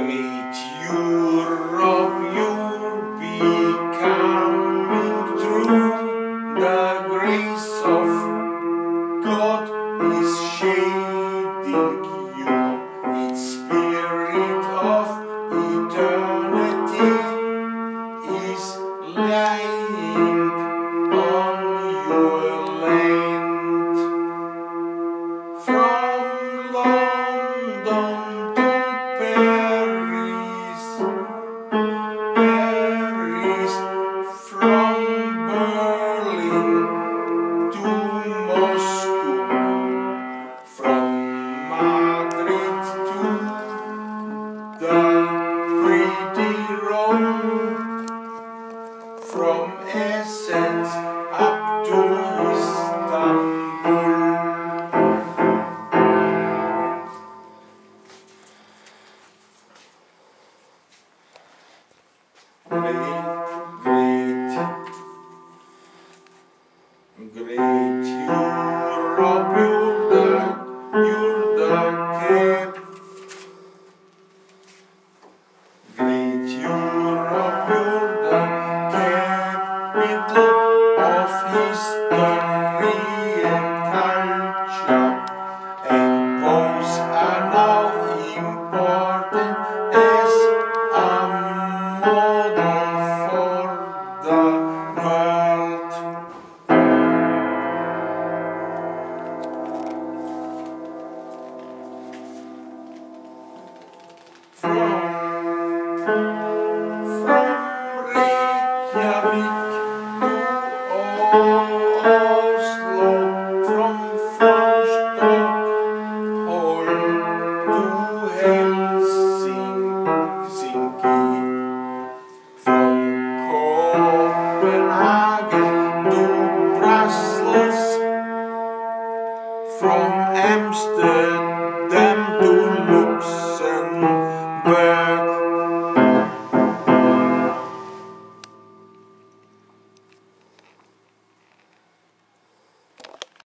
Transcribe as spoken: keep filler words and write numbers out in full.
Great Europe, you'll be coming through. The grace of God is shading you. Its spirit of eternity is lying on your land. From London to Paris, Paris, from Berlin to Moscow, from Madrid to the pretty Rome, from Essex up to Istanbul. Great, great, great Europe, you're the, you're the cap. Great Europe, you're the capital of history and culture, and both are now important as a model for the world. From, from Reykjavik to Oslo, from Stockholm to Helsinki, from Copenhagen to Brussels, from Amsterdam